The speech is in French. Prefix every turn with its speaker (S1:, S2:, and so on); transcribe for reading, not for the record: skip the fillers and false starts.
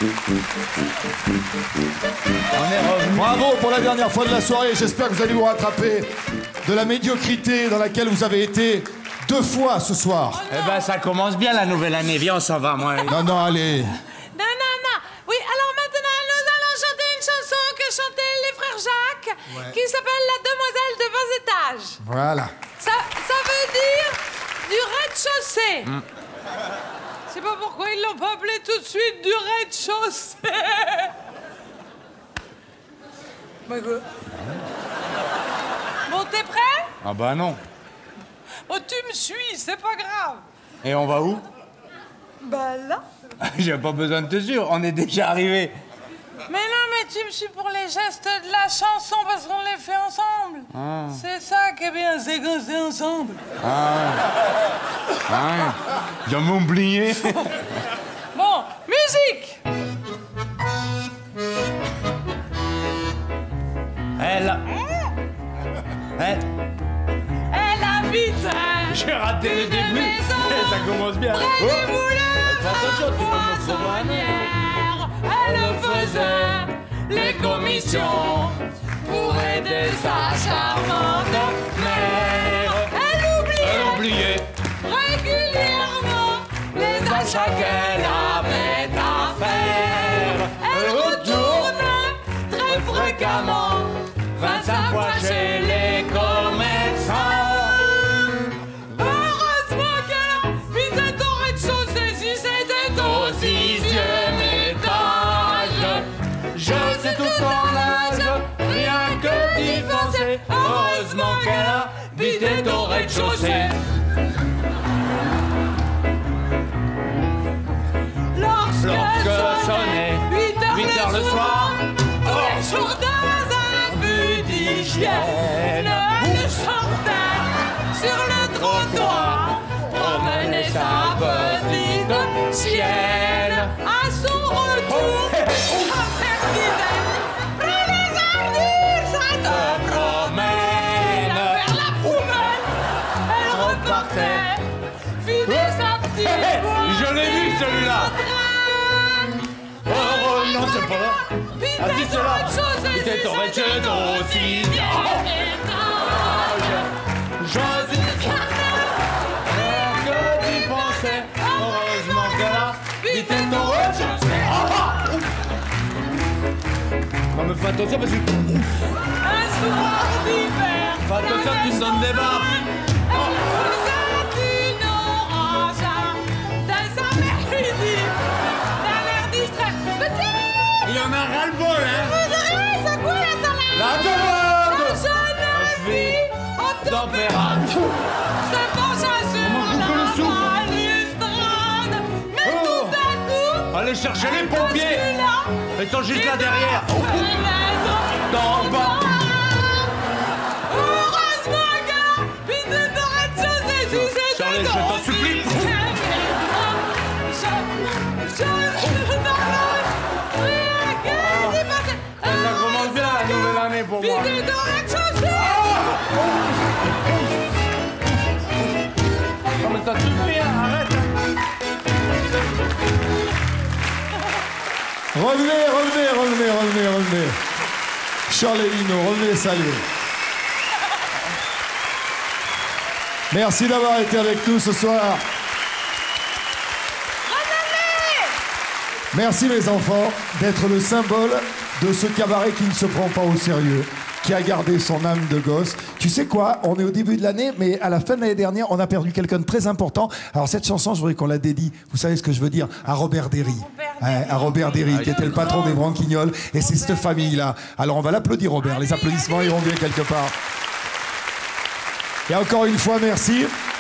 S1: Bravo pour la dernière fois de la soirée. J'espère que vous allez vous rattraper de la médiocrité dans laquelle vous avez été 2 fois ce soir.
S2: Eh ben, ça commence bien la nouvelle année. Viens, on s'en va, moi.
S1: Non, allez.
S3: Non. Oui, alors maintenant, nous allons chanter une chanson que chantaient les frères Jacques, qui s'appelle La Demoiselle de bas étage.
S1: Voilà.
S3: Ça veut dire du rez-de-chaussée. Je sais pas pourquoi ils l'ont pas appelé tout de suite du rez-de-chaussée. Bon, t'es prêt?
S2: Ah bah non.
S3: Oh, tu me suis, c'est pas grave.
S2: Et on va où?
S3: Bah là.
S2: J'ai pas besoin de te suivre, on est déjà arrivé.
S3: Mais non, mais tu me suis pour les gestes de la chanson parce qu'on les fait ensemble. C'est ça qui est bien, c'est qu'on c'est ensemble.
S2: J'ai oublié.
S3: Bon, musique.
S2: Elle
S3: habite.
S2: J'ai raté le début.
S3: maison,
S2: Ça commence bien.
S3: Près du moulin,
S2: attention, tu
S3: à
S2: peux me
S3: manière, elle faisait les commissions pour aider sa charmante mère. Elle oubliait régulièrement les achats qu'elle avait à faire. Elle retourne très fréquemment 25 fois chez les commerçants. Heureusement qu'elle habitait au rez-de-chaussée. Si c'était au 6e étage, je sais tout en âge, rien que d'y penser. Heureusement qu'elle habitait au rez-de-chaussée. Lorsque sonnait 8 heures le soir, les jours dans un but d'hygiène, elle sortait sur le trottoir, promenait sa petite chienne. À son retour, sa mère disait: prends les ordures, ça te promène. Vers la poubelle, elle repartait, vider sa petite boîte.
S2: Je l'ai vu celui-là. Oh non, c'est pas là. Ah si, c'est là. Il était au rez-de-chaussée au 6e étage. Joséphine, rien que d'y penser. Heureusement qu'elle habitait au rez-de-chaussée. Non mais fais attention parce que...
S3: Un soir d'hiver,
S2: Fais attention, tu sonnes des barres.
S3: une orange dans sa mère lui dit, d'un air distrait: petit,
S2: Il y en a ras-le-bol, hein.
S3: c'est quoi la salade?
S2: La demande.
S3: La jeune fille en
S2: Température.
S3: se pencha sur
S2: couper le souffle.
S3: la balustrade. Mais tout à coup,
S2: Allez chercher les pompiers.
S3: celui-là,
S2: Ils sont juste là derrière.
S3: fenêtre
S2: D'en bas.
S3: heureusement qu'elle habitait au rez-de-chaussée. Si c'était
S2: Charlie, je t'en
S3: au
S2: supplie.
S3: 6e étage, rien que d'y penser.
S2: Ça commence bien la nouvelle année pour moi.
S3: Habitait au rez-de-chaussée.
S2: Non mais ça suffit, hein, arrête.
S1: Revenez. Charles Lino, revenez saluer. Merci d'avoir été avec nous ce soir. Merci les enfants d'être le symbole de ce cabaret qui ne se prend pas au sérieux, qui a gardé son âme de gosse. Tu sais quoi? On est au début de l'année, mais à la fin de l'année dernière, on a perdu quelqu'un de très important. Alors cette chanson, je voudrais qu'on la dédie, vous savez ce que je veux dire, à Robert Derry. À Robert Derry, qui était le patron des Branquignoles. Et c'est cette famille-là. Alors on va l'applaudir, Robert. Les applaudissements iront bien quelque part. Et encore une fois, merci.